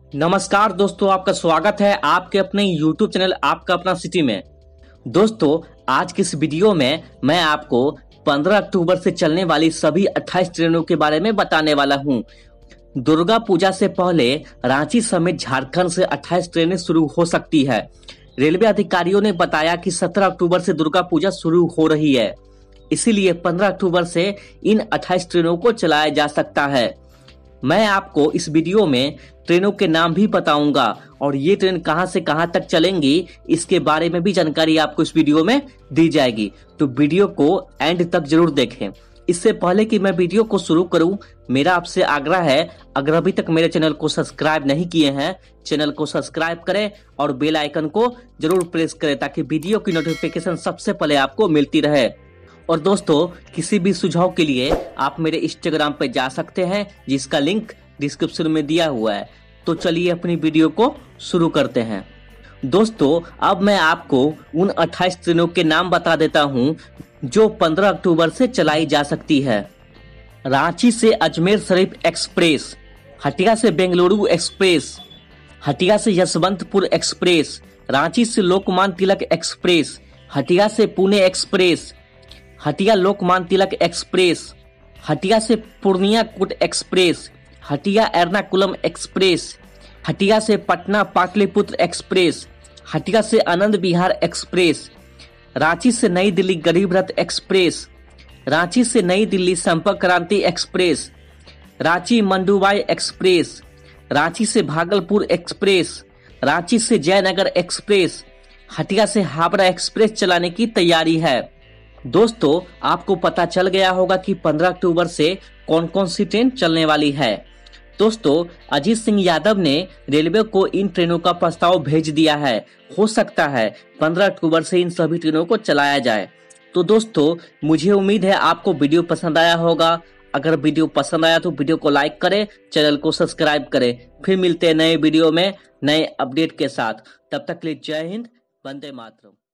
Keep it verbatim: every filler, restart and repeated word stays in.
नमस्कार दोस्तों, आपका स्वागत है आपके अपने YouTube चैनल आपका अपना सिटी में। दोस्तों, आज की इस वीडियो में मैं आपको पंद्रह अक्टूबर से चलने वाली सभी अट्ठाईस ट्रेनों के बारे में बताने वाला हूं। दुर्गा पूजा से पहले रांची समेत झारखंड से अट्ठाईस ट्रेनें शुरू हो सकती है। रेलवे अधिकारियों ने बताया कि सत्रह अक्टूबर से दुर्गा पूजा शुरू हो रही है, इसीलिए पंद्रह अक्टूबर से इन अट्ठाईस ट्रेनों को चलाया जा सकता है। मैं आपको इस वीडियो में ट्रेनों के नाम भी बताऊंगा और ये ट्रेन कहां से कहां तक चलेंगी इसके बारे में भी जानकारी आपको इस वीडियो में दी जाएगी, तो वीडियो को एंड तक जरूर देखें। इससे पहले कि मैं वीडियो को शुरू करूं, मेरा आपसे आग्रह है, अगर अभी तक मेरे चैनल को सब्सक्राइब नहीं किए हैं, चैनल को सब्सक्राइब करें और बेल आइकन को जरूर प्रेस करें ताकि वीडियो की नोटिफिकेशन सबसे पहले आपको मिलती रहे। और दोस्तों, किसी भी सुझाव के लिए आप मेरे इंस्टाग्राम पे जा सकते हैं, जिसका लिंक डिस्क्रिप्शन में दिया हुआ है। तो चलिए अपनी वीडियो को शुरू करते हैं। दोस्तों, अब मैं आपको उन अट्ठाईस ट्रेनों के नाम बता देता हूं जो पंद्रह अक्टूबर से चलाई जा सकती है। रांची से अजमेर शरीफ एक्सप्रेस, हटिया से बेंगलुरु एक्सप्रेस, हटिया से यशवंतपुर एक्सप्रेस, रांची से लोकमान्य तिलक एक्सप्रेस, हटिया से पुणे एक्सप्रेस, हटिया लोकमान्य तिलक एक्सप्रेस, हटिया से Purnia court express, Hatia Ernakulam express, Hatia से पटना पाटलिपुत्र एक्सप्रेस, हटिया से आनंद विहार एक्सप्रेस, रांची से नई दिल्ली गरीब रथ एक्सप्रेस, रांची से नई दिल्ली संपर्क क्रांति एक्सप्रेस, रांची मंडुवाई एक्सप्रेस, रांची से भागलपुर एक्सप्रेस, रांची से जयनगर एक्सप्रेस, हटिया से हावड़ा एक्सप्रेस चलाने की तैयारी है। दोस्तों, आपको पता चल गया होगा कि पंद्रह अक्टूबर से कौन कौन सी ट्रेन चलने वाली है। दोस्तों, अजीत सिंह यादव ने रेलवे को इन ट्रेनों का प्रस्ताव भेज दिया है। हो सकता है पंद्रह अक्टूबर से इन सभी ट्रेनों को चलाया जाए। तो दोस्तों, मुझे उम्मीद है आपको वीडियो पसंद आया होगा। अगर वीडियो पसंद आया तो वीडियो को लाइक करें, चैनल को सब्सक्राइब करें। फिर मिलते हैं नए वीडियो में नए अपडेट के साथ। तब तक के लिए जय हिंद, वंदे मातरम।